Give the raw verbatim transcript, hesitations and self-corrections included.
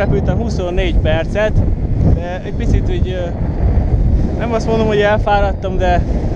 repültem huszonnégy percet, de egy picit úgy, nem azt mondom, hogy elfáradtam, de